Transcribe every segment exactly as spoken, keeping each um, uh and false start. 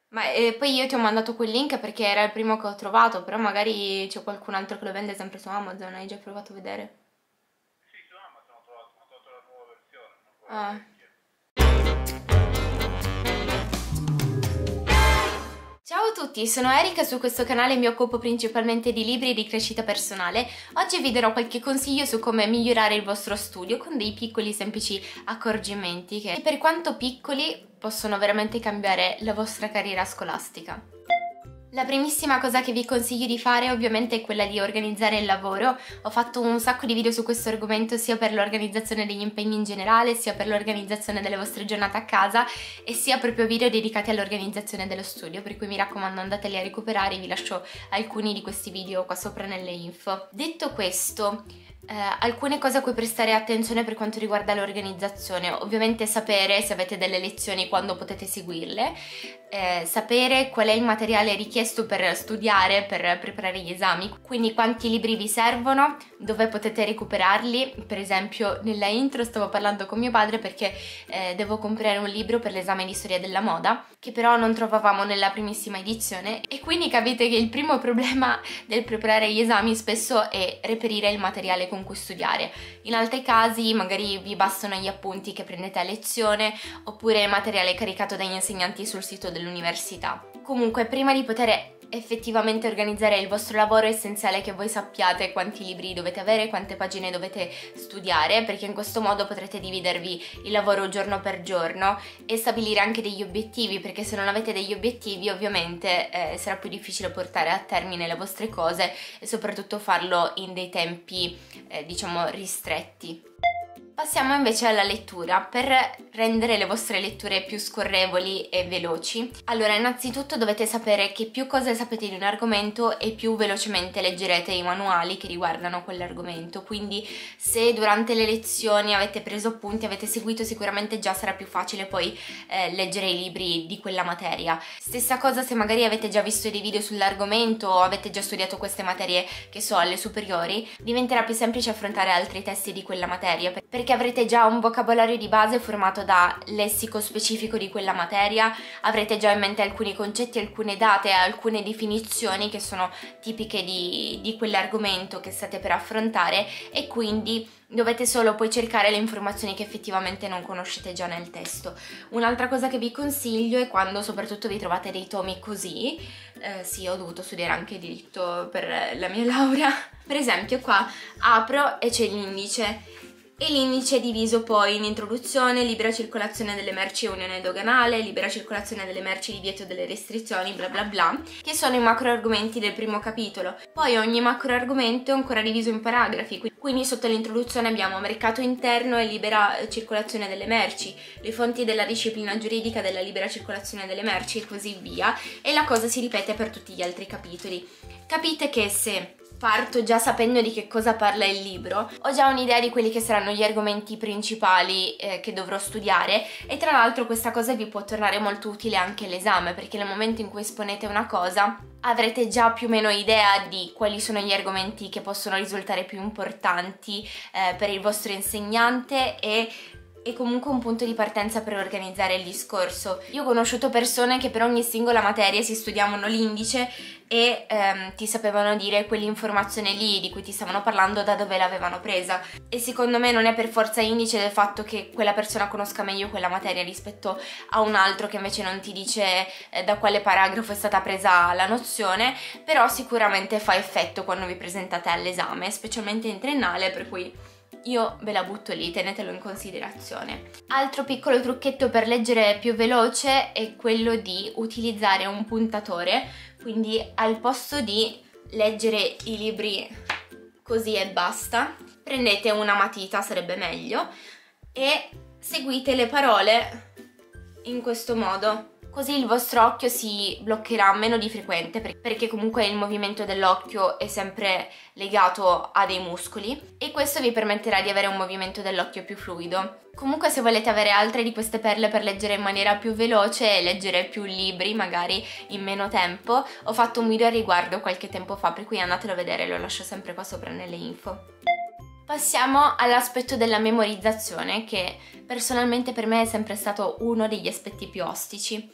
Ma eh, poi io ti ho mandato quel link perché era il primo che ho trovato, però magari c'è qualcun altro che lo vende sempre su Amazon, hai già provato a vedere? Sì, su Amazon ho trovato, ma ho trovato la nuova versione, non quella Ah. vecchia. Ciao a tutti, sono Erika e su questo canale mi occupo principalmente di libri e di crescita personale. Oggi vi darò qualche consiglio su come migliorare il vostro studio con dei piccoli semplici accorgimenti che, per quanto piccoli, possono veramente cambiare la vostra carriera scolastica. La primissima cosa che vi consiglio di fare ovviamente è quella di organizzare il lavoro. Ho fatto un sacco di video su questo argomento sia per l'organizzazione degli impegni in generale, sia per l'organizzazione delle vostre giornate a casa e sia proprio video dedicati all'organizzazione dello studio, per cui mi raccomando andateli a recuperare, vi lascio alcuni di questi video qua sopra nelle info. Detto questo, Eh, alcune cose a cui prestare attenzione per quanto riguarda l'organizzazione: ovviamente sapere se avete delle lezioni, quando potete seguirle, eh, sapere qual è il materiale richiesto per studiare, per preparare gli esami, quindi quanti libri vi servono, dove potete recuperarli. Per esempio nella intro stavo parlando con mio padre perché eh, devo comprare un libro per l'esame di storia della moda, che però non trovavamo nella primissima edizione, e quindi capite che il primo problema del preparare gli esami spesso è reperire il materiale con cui studiare. In altri casi magari vi bastano gli appunti che prendete a lezione oppure il materiale caricato dagli insegnanti sul sito dell'università. Comunque, prima di poter effettivamente organizzare il vostro lavoro è essenziale che voi sappiate quanti libri dovete avere, quante pagine dovete studiare, perché in questo modo potrete dividervi il lavoro giorno per giorno e stabilire anche degli obiettivi, perché se non avete degli obiettivi ovviamente eh, sarà più difficile portare a termine le vostre cose e soprattutto farlo in dei tempi eh, diciamo ristretti. Passiamo invece alla lettura, per rendere le vostre letture più scorrevoli e veloci. Allora, innanzitutto dovete sapere che più cose sapete di un argomento e più velocemente leggerete i manuali che riguardano quell'argomento, quindi se durante le lezioni avete preso appunti, avete seguito, sicuramente già sarà più facile poi eh, leggere i libri di quella materia. Stessa cosa se magari avete già visto dei video sull'argomento o avete già studiato queste materie, che so, alle superiori, diventerà più semplice affrontare altri testi di quella materia, perché che avrete già un vocabolario di base formato da lessico specifico di quella materia, avrete già in mente alcuni concetti, alcune date, alcune definizioni che sono tipiche di, di quell'argomento che state per affrontare, e quindi dovete solo poi cercare le informazioni che effettivamente non conoscete già nel testo. Un'altra cosa che vi consiglio è quando soprattutto vi trovate dei tomi così, eh, sì, ho dovuto studiare anche diritto per la mia laurea, per esempio qua apro e c'è l'indice, e l'indice è diviso poi in introduzione, libera circolazione delle merci e unione doganale, libera circolazione delle merci, divieto delle restrizioni, bla bla bla, che sono i macro argomenti del primo capitolo. Poi ogni macro argomento è ancora diviso in paragrafi, quindi sotto l'introduzione abbiamo mercato interno e libera circolazione delle merci, le fonti della disciplina giuridica della libera circolazione delle merci e così via, e la cosa si ripete per tutti gli altri capitoli. Capite che se parto già sapendo di che cosa parla il libro, ho già un'idea di quelli che saranno gli argomenti principali eh, che dovrò studiare, e tra l'altro questa cosa vi può tornare molto utile anche all'esame, perché nel momento in cui esponete una cosa avrete già più o meno idea di quali sono gli argomenti che possono risultare più importanti eh, per il vostro insegnante e e comunque un punto di partenza per organizzare il discorso. Io ho conosciuto persone che per ogni singola materia si studiavano l'indice e ehm, ti sapevano dire quell'informazione lì di cui ti stavano parlando da dove l'avevano presa, e secondo me non è per forza indice del fatto che quella persona conosca meglio quella materia rispetto a un altro che invece non ti dice eh, da quale paragrafo è stata presa la nozione, però sicuramente fa effetto quando vi presentate all'esame, specialmente in triennale, per cui io ve la butto lì, tenetelo in considerazione. Altro piccolo trucchetto per leggere più veloce è quello di utilizzare un puntatore, quindi al posto di leggere i libri così e basta, prendete una matita, sarebbe meglio, e seguite le parole in questo modo. Così il vostro occhio si bloccherà meno di frequente, perché comunque il movimento dell'occhio è sempre legato a dei muscoli, e questo vi permetterà di avere un movimento dell'occhio più fluido. Comunque, se volete avere altre di queste perle per leggere in maniera più veloce e leggere più libri magari in meno tempo, ho fatto un video a riguardo qualche tempo fa, per cui andatelo a vedere, lo lascio sempre qua sopra nelle info. Passiamo all'aspetto della memorizzazione, che personalmente per me è sempre stato uno degli aspetti più ostici.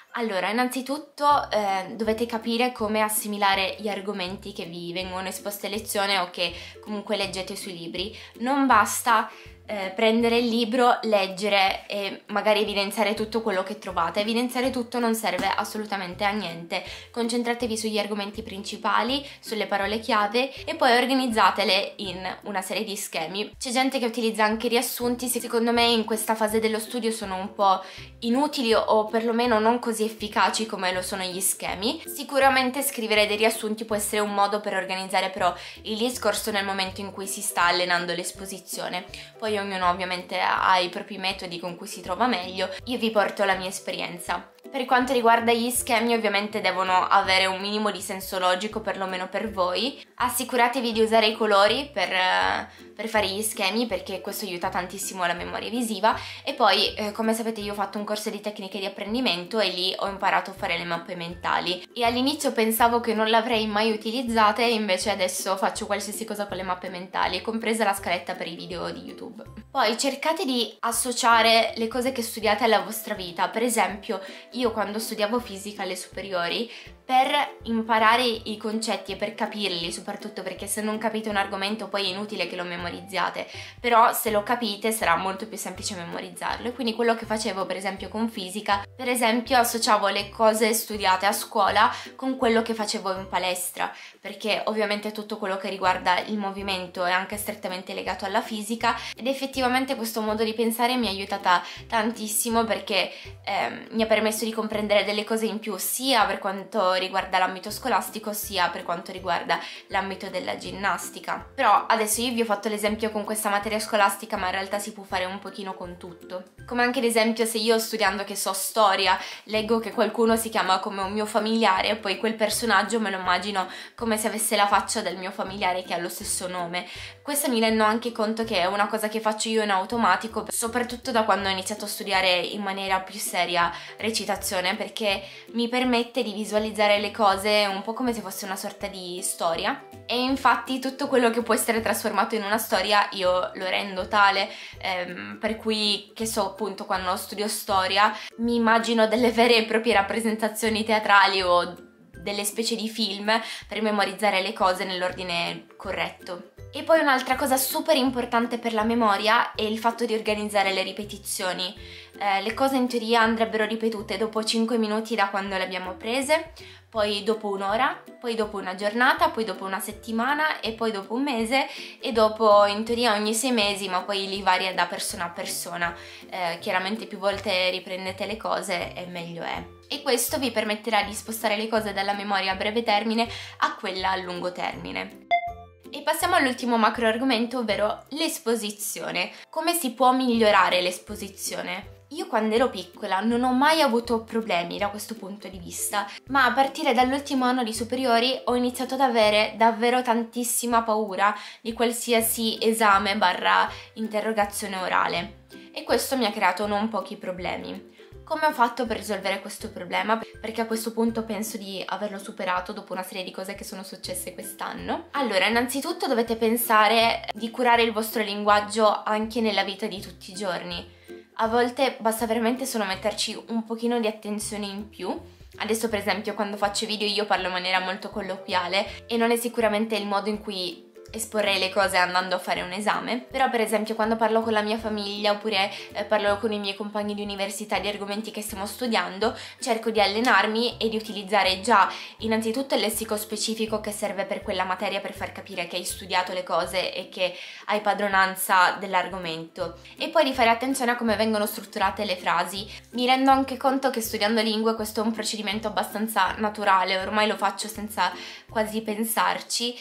Allora, innanzitutto eh, dovete capire come assimilare gli argomenti che vi vengono esposti a lezione o che comunque leggete sui libri. Non basta eh, prendere il libro, leggere e magari evidenziare tutto quello che trovate. Evidenziare tutto non serve assolutamente a niente. Concentratevi sugli argomenti principali, sulle parole chiave e poi organizzatele in una serie di schemi. C'è gente che utilizza anche riassunti, secondo me in questa fase dello studio sono un po' inutili o perlomeno non così efficaci come lo sono gli schemi. Sicuramente scrivere dei riassunti può essere un modo per organizzare però il discorso nel momento in cui si sta allenando l'esposizione. Poi ognuno ovviamente ha i propri metodi con cui si trova meglio. Io vi porto la mia esperienza. Per quanto riguarda gli schemi, ovviamente devono avere un minimo di senso logico, perlomeno per voi. Assicuratevi di usare i colori per, per fare gli schemi, perché questo aiuta tantissimo la memoria visiva. E poi, eh, come sapete, io ho fatto un corso di tecniche di apprendimento e lì ho imparato a fare le mappe mentali. E all'inizio pensavo che non l'avrei mai utilizzate, invece adesso faccio qualsiasi cosa con le mappe mentali, compresa la scaletta per i video di YouTube. Poi cercate di associare le cose che studiate alla vostra vita. Per esempio, io quando studiavo fisica alle superiori, per imparare i concetti e per capirli, soprattutto perché se non capite un argomento poi è inutile che lo memorizziate, però se lo capite sarà molto più semplice memorizzarlo. E quindi quello che facevo per esempio con fisica, per esempio associavo le cose studiate a scuola con quello che facevo in palestra, perché ovviamente tutto quello che riguarda il movimento è anche strettamente legato alla fisica ed effettivamente questo modo di pensare mi ha aiutata tantissimo perché eh, mi ha permesso di comprendere delle cose in più sia per quanto riguarda l'ambito scolastico sia per quanto riguarda l'ambito della ginnastica. Però adesso io vi ho fatto l'esempio con questa materia scolastica, ma in realtà si può fare un pochino con tutto. Come anche l'esempio se io studiando che so storia leggo che qualcuno si chiama come un mio familiare, poi quel personaggio me lo immagino come se avesse la faccia del mio familiare che ha lo stesso nome. Questo mi rendo anche conto che è una cosa che faccio io in automatico, soprattutto da quando ho iniziato a studiare in maniera più seria recitazione, perché mi permette di visualizzare le cose un po' come se fosse una sorta di storia. E infatti tutto quello che può essere trasformato in una storia io lo rendo tale, ehm, per cui che so appunto quando studio storia mi immagino delle vere e proprie rappresentazioni teatrali o delle specie di film per memorizzare le cose nell'ordine corretto. E poi un'altra cosa super importante per la memoria è il fatto di organizzare le ripetizioni. Eh, le cose in teoria andrebbero ripetute dopo cinque minuti da quando le abbiamo prese, poi dopo un'ora, poi dopo una giornata, poi dopo una settimana e poi dopo un mese e dopo in teoria ogni sei mesi, ma poi li varia da persona a persona. Eh, chiaramente più volte riprendete le cose e meglio è. E questo vi permetterà di spostare le cose dalla memoria a breve termine a quella a lungo termine. E passiamo all'ultimo macro argomento, ovvero l'esposizione. Come si può migliorare l'esposizione? Io quando ero piccola non ho mai avuto problemi da questo punto di vista, ma a partire dall'ultimo anno di superiori ho iniziato ad avere davvero tantissima paura di qualsiasi esame barra interrogazione orale. E questo mi ha creato non pochi problemi. Come ho fatto per risolvere questo problema? Perché a questo punto penso di averlo superato dopo una serie di cose che sono successe quest'anno. Allora, innanzitutto dovete pensare di curare il vostro linguaggio anche nella vita di tutti i giorni. A volte basta veramente solo metterci un pochino di attenzione in più. Adesso per esempio quando faccio video io parlo in maniera molto colloquiale e non è sicuramente il modo in cui esporrei le cose andando a fare un esame, però per esempio quando parlo con la mia famiglia oppure eh, parlo con i miei compagni di università di argomenti che stiamo studiando, cerco di allenarmi e di utilizzare già innanzitutto il lessico specifico che serve per quella materia per far capire che hai studiato le cose e che hai padronanza dell'argomento, e poi di fare attenzione a come vengono strutturate le frasi. Mi rendo anche conto che studiando lingue questo è un procedimento abbastanza naturale, ormai lo faccio senza quasi pensarci.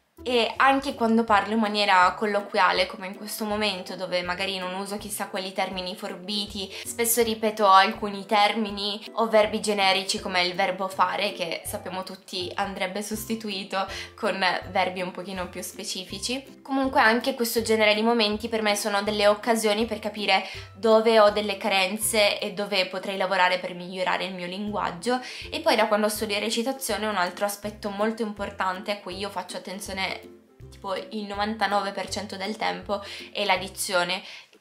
E anche quando parlo in maniera colloquiale, come in questo momento, dove magari non uso chissà quali termini forbiti, spesso ripeto alcuni termini o verbi generici come il verbo fare, che sappiamo tutti andrebbe sostituito con verbi un pochino più specifici. Comunque anche questo genere di momenti per me sono delle occasioni per capire dove ho delle carenze e dove potrei lavorare per migliorare il mio linguaggio. E poi da quando studio recitazione un altro aspetto molto importante a cui io faccio attenzione tipo il novantanove per cento del tempo è la dizione.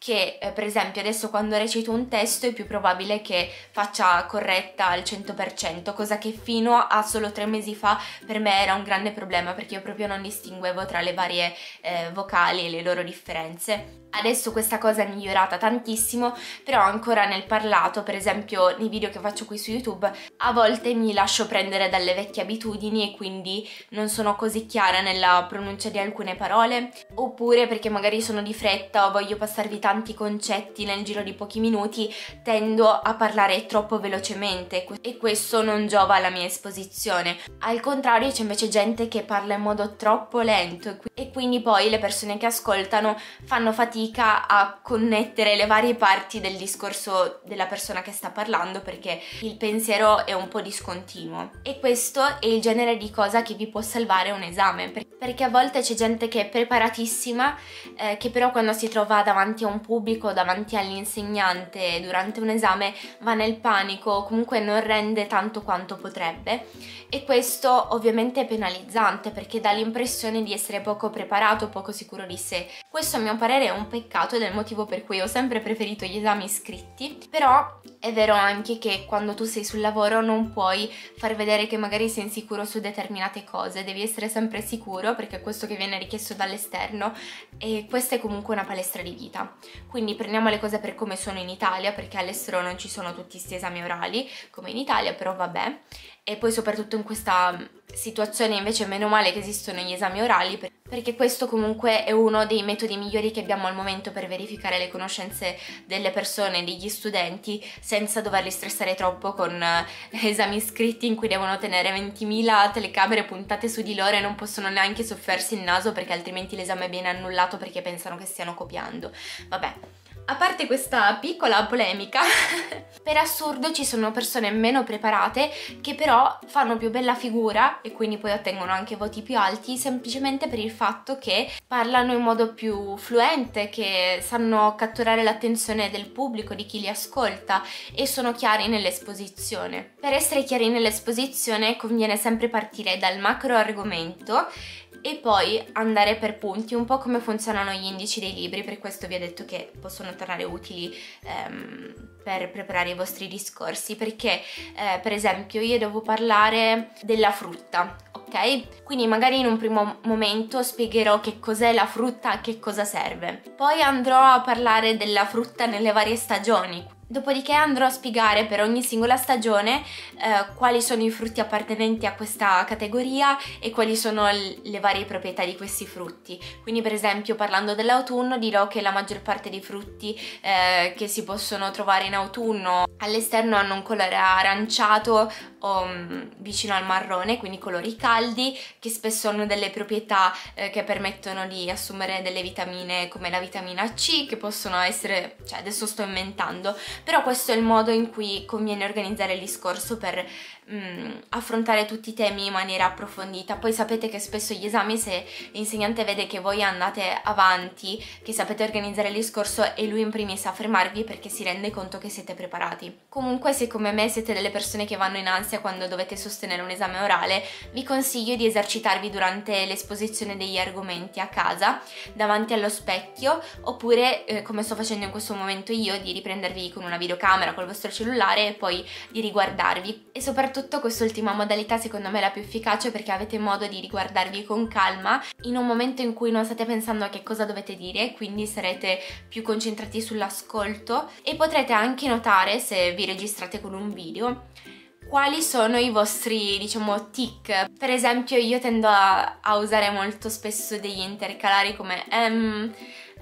che eh, per esempio adesso quando recito un testo è più probabile che faccia corretta al cento per cento, cosa che fino a solo tre mesi fa per me era un grande problema, perché io proprio non distinguevo tra le varie eh, vocali e le loro differenze. Adesso questa cosa è migliorata tantissimo, però ancora nel parlato, per esempio nei video che faccio qui su YouTube, a volte mi lascio prendere dalle vecchie abitudini e quindi non sono così chiara nella pronuncia di alcune parole, oppure perché magari sono di fretta o voglio passarvi tanti concetti nel giro di pochi minuti, tendo a parlare troppo velocemente e questo non giova alla mia esposizione. Al contrario, c'è invece gente che parla in modo troppo lento e quindi poi le persone che ascoltano fanno fatica a connettere le varie parti del discorso della persona che sta parlando, perché il pensiero è un po' discontinuo, e questo è il genere di cosa che vi può salvare un esame, perché a volte c'è gente che è preparatissima eh, che però quando si trova davanti a un pubblico, davanti all'insegnante durante un esame va nel panico o comunque non rende tanto quanto potrebbe, e questo ovviamente è penalizzante perché dà l'impressione di essere poco preparato, poco sicuro di sé. Questo a mio parere è un peccato ed è il motivo per cui ho sempre preferito gli esami scritti, però è vero anche che quando tu sei sul lavoro non puoi far vedere che magari sei insicuro su determinate cose, devi essere sempre sicuro perché è questo che viene richiesto dall'esterno e questa è comunque una palestra di vita. Quindi prendiamo le cose per come sono in Italia, perché all'estero non ci sono tutti questi esami orali come in Italia, però vabbè. E poi soprattutto in questa situazione invece meno male che esistono gli esami orali, perché questo comunque è uno dei metodi migliori che abbiamo al momento per verificare le conoscenze delle persone, degli studenti, senza doverli stressare troppo con esami scritti in cui devono tenere ventimila telecamere puntate su di loro e non possono neanche soffiarsi il naso perché altrimenti l'esame viene annullato perché pensano che stiano copiando. Vabbè. A parte questa piccola polemica, per assurdo ci sono persone meno preparate che però fanno più bella figura e quindi poi ottengono anche voti più alti semplicemente per il fatto che parlano in modo più fluente, che sanno catturare l'attenzione del pubblico, di chi li ascolta, e sono chiari nell'esposizione. Per essere chiari nell'esposizione conviene sempre partire dal macro argomento e poi andare per punti, un po' come funzionano gli indici dei libri. Per questo vi ho detto che possono tornare utili ehm, per preparare i vostri discorsi, perché eh, per esempio io devo parlare della frutta, ok? Quindi magari in un primo momento spiegherò che cos'è la frutta, a che cosa serve, poi andrò a parlare della frutta nelle varie stagioni. Dopodiché andrò a spiegare per ogni singola stagione eh, quali sono i frutti appartenenti a questa categoria e quali sono le varie proprietà di questi frutti. Quindi per esempio parlando dell'autunno dirò che la maggior parte dei frutti eh, che si possono trovare in autunno all'esterno hanno un colore aranciato o um, vicino al marrone, quindi colori caldi, che spesso hanno delle proprietà eh, che permettono di assumere delle vitamine come la vitamina C, che possono essere, cioè adesso sto inventando, però questo è il modo in cui conviene organizzare il discorso per mh, affrontare tutti i temi in maniera approfondita. Poi sapete che spesso gli esami, se l'insegnante vede che voi andate avanti, che sapete organizzare il discorso, e lui in primis a fermarvi perché si rende conto che siete preparati. Comunque, se come me siete delle persone che vanno in ansia quando dovete sostenere un esame orale, vi consiglio di esercitarvi durante l'esposizione degli argomenti a casa, davanti allo specchio, oppure eh, come sto facendo in questo momento io, di riprendervi con una videocamera col vostro cellulare e poi di riguardarvi. E soprattutto quest'ultima modalità secondo me è la più efficace, perché avete modo di riguardarvi con calma in un momento in cui non state pensando a che cosa dovete dire, quindi sarete più concentrati sull'ascolto e potrete anche notare, se vi registrate con un video, quali sono i vostri, diciamo, tic. Per esempio io tendo a, a usare molto spesso degli intercalari come ehm,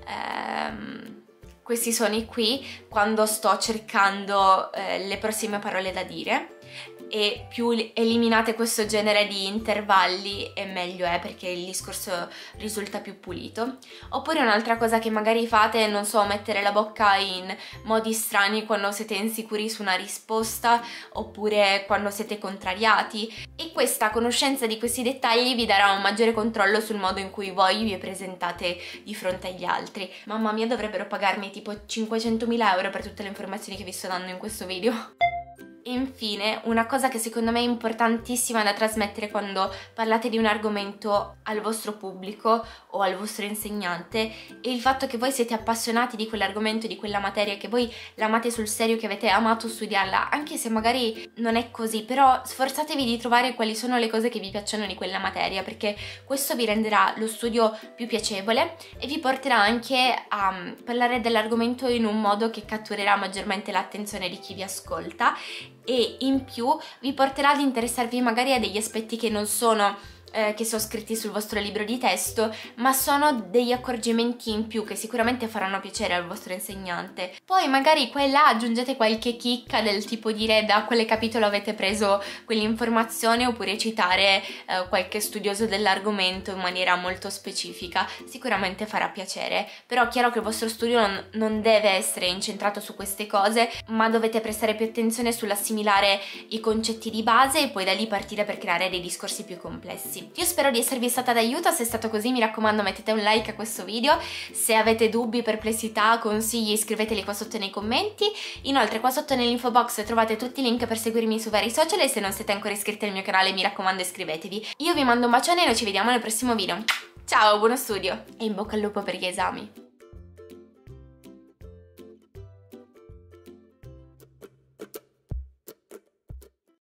ehm, questi suoni qui quando sto cercando eh, le prossime parole da dire, e più eliminate questo genere di intervalli e meglio è, perché il discorso risulta più pulito. Oppure un'altra cosa che magari fate, non so, mettere la bocca in modi strani quando siete insicuri su una risposta oppure quando siete contrariati, e questa conoscenza di questi dettagli vi darà un maggiore controllo sul modo in cui voi vi presentate di fronte agli altri. Mamma mia, dovrebbero pagarmi tipo cinquecentomila euro per tutte le informazioni che vi sto dando in questo video. Infine, una cosa che secondo me è importantissima da trasmettere quando parlate di un argomento al vostro pubblico o al vostro insegnante è il fatto che voi siete appassionati di quell'argomento, di quella materia, che voi l'amate sul serio, che avete amato studiarla, anche se magari non è così, però sforzatevi di trovare quali sono le cose che vi piacciono di quella materia, perché questo vi renderà lo studio più piacevole e vi porterà anche a parlare dell'argomento in un modo che catturerà maggiormente l'attenzione di chi vi ascolta e in più vi porterà ad interessarvi magari a degli aspetti che non sono eh, che sono scritti sul vostro libro di testo, ma sono degli accorgimenti in più che sicuramente faranno piacere al vostro insegnante. Poi magari qua e là aggiungete qualche chicca del tipo dire da quale capitolo avete preso quell'informazione, oppure citare eh, qualche studioso dell'argomento in maniera molto specifica, sicuramente farà piacere. Però è chiaro che il vostro studio non, non deve essere incentrato su queste cose, ma dovete prestare più attenzione sull'assimilare i concetti di base e poi da lì partire per creare dei discorsi più complessi. Io spero di esservi stata d'aiuto, se è stato così mi raccomando mettete un like a questo video, se avete dubbi, perplessità, consigli scriveteli qua sotto nei commenti. Inoltre qua sotto nell'info box trovate tutti i link per seguirmi su vari social e se non siete ancora iscritti al mio canale mi raccomando iscrivetevi. Io vi mando un bacione e noi ci vediamo nel prossimo video. Ciao, buono studio e in bocca al lupo per gli esami!